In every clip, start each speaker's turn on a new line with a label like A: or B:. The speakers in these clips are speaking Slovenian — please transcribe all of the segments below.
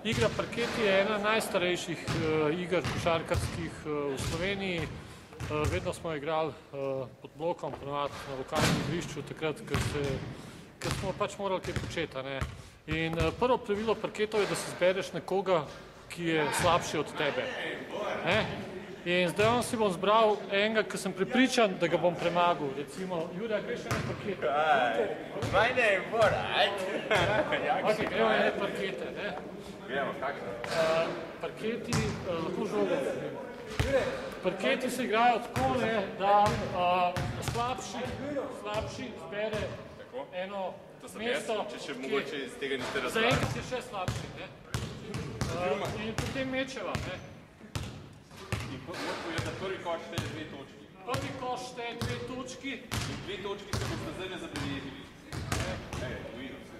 A: Igra parket je ena najstarejših iger košarkarskih v Sloveniji. Vedno smo igrali pod blokom, ponovadi na lokalnem igrišču, takrat, ker smo pač morali kaj početi. In prvo pravilo parketov je, da si zbereš nekoga, ki je slabši od tebe. In zdaj si bom zbral enega, ki sem prepričan, da ga bom premagal. Recimo, Jurija, greš ene parkete?
B: My name, alright.
A: Ok, gremo ene parkete, ne?
B: Gremo, kakšne?
A: Parketi, lahko žogo. Parketi se igrajo tako, da slabši zbere eno mesto.
B: Če še mogoče iz tega niste razbrali.
A: Zaenkrat je še slabši, ne? In potem mečeva, ne?
B: In da prvi koš šteje 2 točki.
A: Prvi koš šteje 2 točki.
B: In 2 točki se boste zdaj ne zabeležili. Videl se.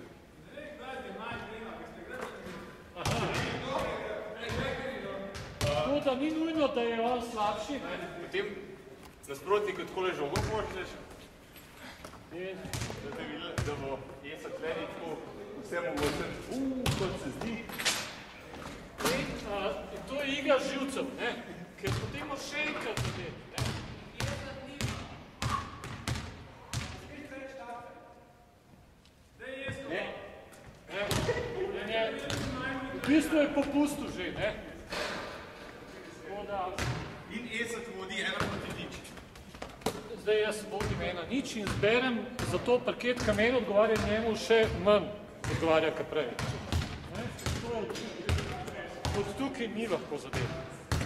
A: Tako da ni nujno, da je on slabši.
B: Potem nasprotnik, kot takole žogo pošleš, da ste videli, da bo Esa tleni tako vse mogoče, kot se zdi.
A: In to je igra živcev, ker potem moraš še enkrat zadeti. V bistvu je popustil že, ne?
B: In Esa ti vodi 1:0.
A: Zdaj jaz vodim 1:0 in zberem za to parket, ka meni odgovarja, njemu še manj odgovarja, ka prej. Od tukaj ni lahko zadeti.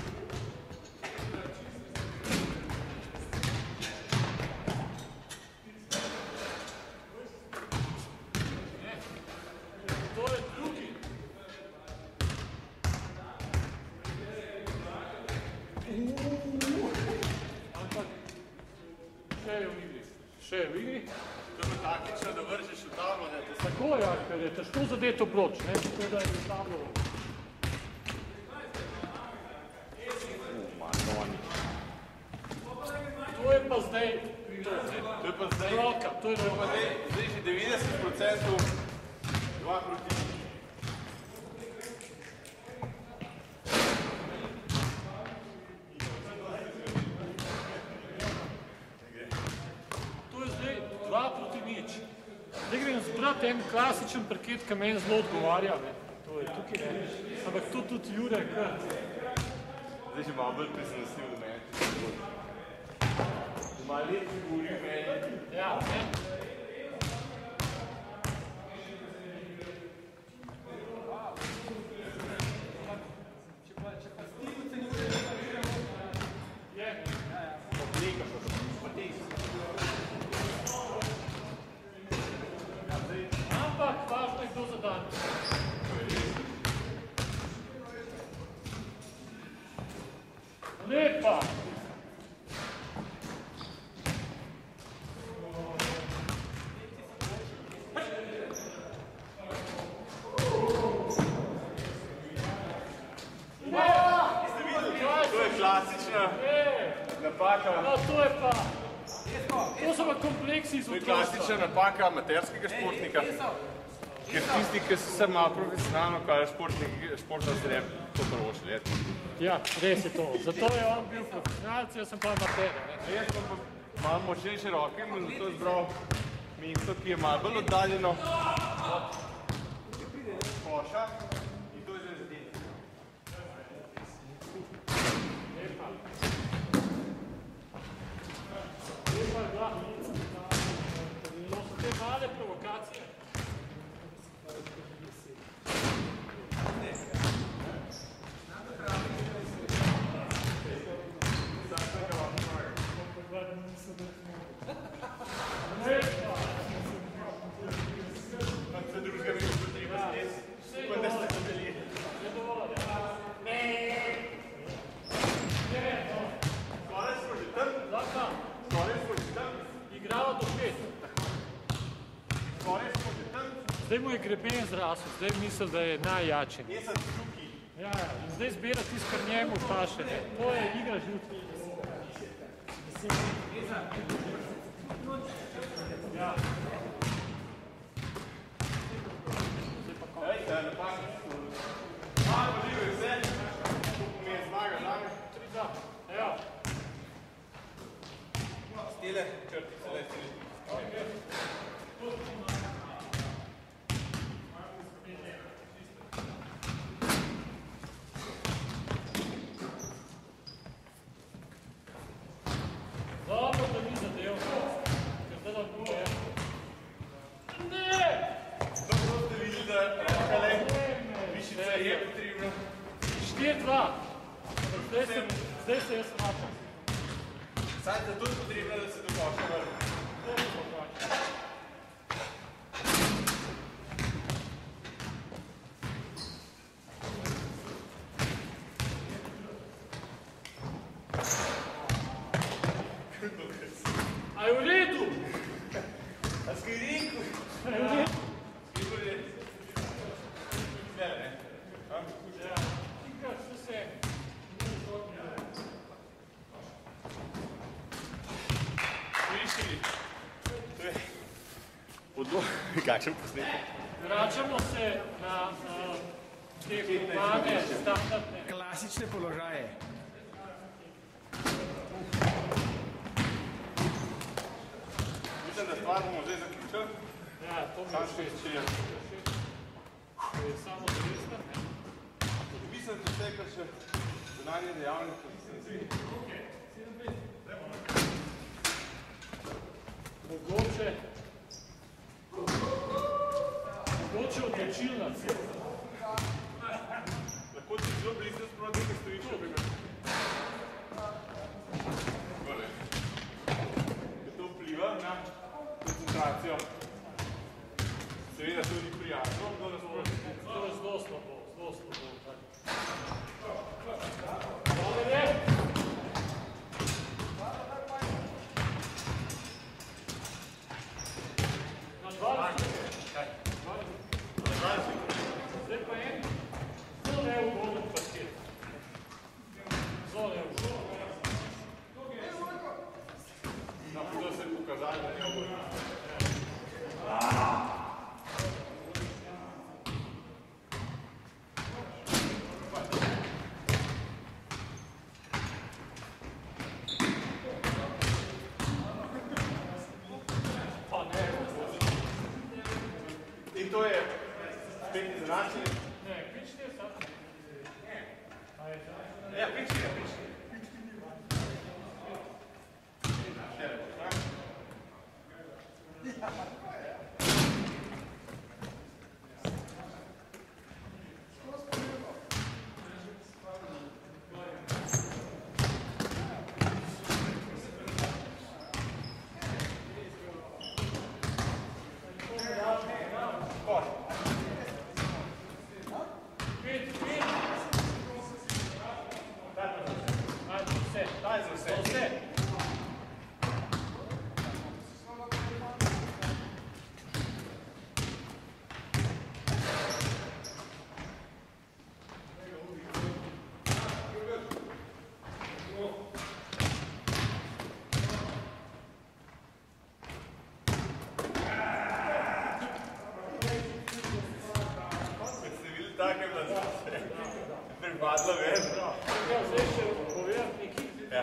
A: To je drugi. Ampak še je v igri. Še je v igri.
B: To je taktično, da vržeš v tablo, ne?
A: Tako je, ker je težko zadeti obroč, ne? Tako da je v tablo. To je pa zdaj roka, to je roka.
B: Zdaj že 90% 2:1.
A: To je zdaj 2:0. Zdaj grem zbrati en klasičen parket, ki meni zelo odgovarja. To je tukaj, ne? Ampak to tudi Jure, kar.
B: Zdaj že malo bolj prizanesljiv do meni. Malo lepo govori meni.
A: Ja, ne? Ampak važno je kdo zadan. Lepa!
B: To je klasična napaka.
A: No, to je pa... To so pa kompleksi iz
B: To je
A: otroštva.
B: klasična napaka amaterskega športnika. Ker tisti, ki so se malo profesionalno, kaj športno zreb, to prvo šli.
A: Ja, res je to. Zato je on bil profesionalc, jaz sem pa amater.
B: Jaz pa malo močnejše roke in zato je zbral mesto, ki je malo bolj oddaljeno. Koša in to je zdaj zadeti.
A: Lepa je bila. To so te male provokacije.
B: Vse drugega mi bo treba zdeti. Kot da ste zadeli. Skoraj smo že tam. Skoraj smo že tam.
A: Igrava do 5.
B: Skoraj smo že tam.
A: Zdaj mu je greben zrasel, zdaj misli, da je najjačen.
B: Jaz sem tukaj.
A: Ja, in zdaj zbira tisto, kar njemu paše. To je igra živcev. Ja.
B: Ej, napaka.
A: Zdaj se jaz vračam.
B: Saj je tudi potrebno, da se do koša vrne.
A: A je v redu?
B: A skaj rekel?
A: A je v redu?
B: Skaj rekel? Ne, ne.
A: Ja, tikaš vse.
B: Višli. Kakšen posnetek?
A: Vračamo se na tekmovanje standardne.
C: Klasične položaje.
B: Mislim, da stvar bomo zdaj zaključili.
A: Ja, to mi je všeč. To je samo zavestno.
B: Mislim, da vse, kar še zunanje dejavnosti, ki se zvi.
A: Mogoče odločilna cel.
B: Lahko ti zelo blizu sproti, ki stojiš ob ime. To vpliva na koncentracijo. Seveda tudi prijatno, kdo nas proti.
A: To je zelo slabo, zelo slabo. Dobre, na 20. Zdaj pa en zelo neugoden parket. Zelo neugoden.
B: Da se je pokazali, da ne ugodno. In to je spet izenačenje.
A: Ne, kričite sad.
B: Ja, kričite. Daj za vse. Ste bili take, da se pripadlo ven?
A: Ja, zdaj še povedati nekaj.
B: Ja.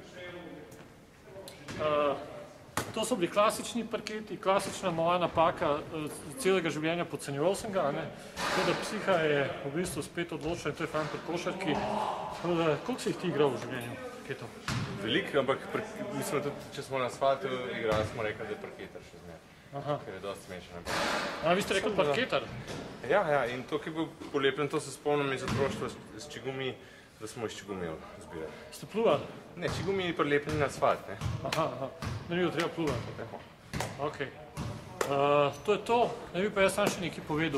A: To so bili klasični parketi, klasična moja napaka celega življenja, podcenjeval sem ga, ne. Tako da psiha je v bistvu spet odločila in to je fajn pri košarki. Koliko si jih ti igral v življenju parketov?
B: Veliko, ampak mislim tudi, če smo na asfaltu igrali, smo rekli, da je parketar še zmer. Ker je dosti smešen.
A: A, vi ste rekli parketar?
B: Ja, in to, ki je bil polepljen, to se spomnim iz otroštva s čigumi, da smo iz čigumijev zbirali.
A: Ste pluvali?
B: Ne, čigumi je prilepljeni na asfalt, ne.
A: Aha, ne bi bilo treba pluvati. Ok. To je to, ne bi pa jaz sam še nekaj povedal.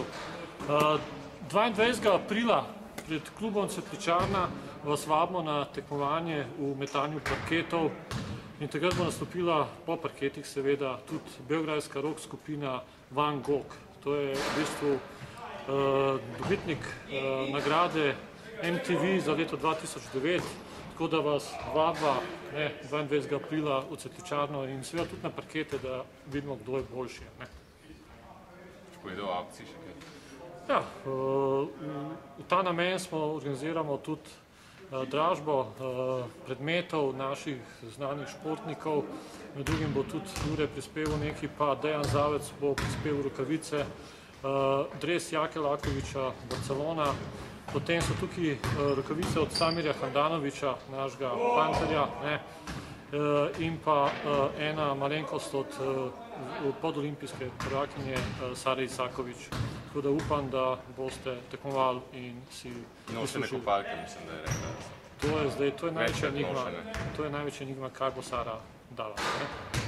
A: 22. aprila pred klubom Cvetličarna vas vabimo na tekmovanje v metanju parketov in takrat bo nastopila po parketih seveda tudi beograjska rock skupina Van Gogh. To je v bistvu dobitnik nagrade MTV za leto 2009, tako da vas vabiva 22. aprila v Cvetličarno in seveda tudi na parkete, da vidimo, kdo je boljši.
B: Če povedal o akciji še kaj?
A: Ja, v ta namen organiziramo tudi dražbo predmetov naših znanih športnikov, med drugim bo tudi Jure prispeval nekaj, pa Dejan Zavec bo prispeval rokavice, dres Jake Lakoviča, Barcelona, potem so tukaj rokavice od Samirja Handanoviča, našega panterja, in pa ena malenkost od podolimpijske prvakinje Sare Isakovič. Tako da upam, da boste tekmovali in si
B: Nosene kopalke, mislim, da je rekla.
A: To je zdaj, to je največja
B: Večkrat
A: enigma,
B: nošene.
A: to je največja enigma, kaj bo Sara dala. Ne?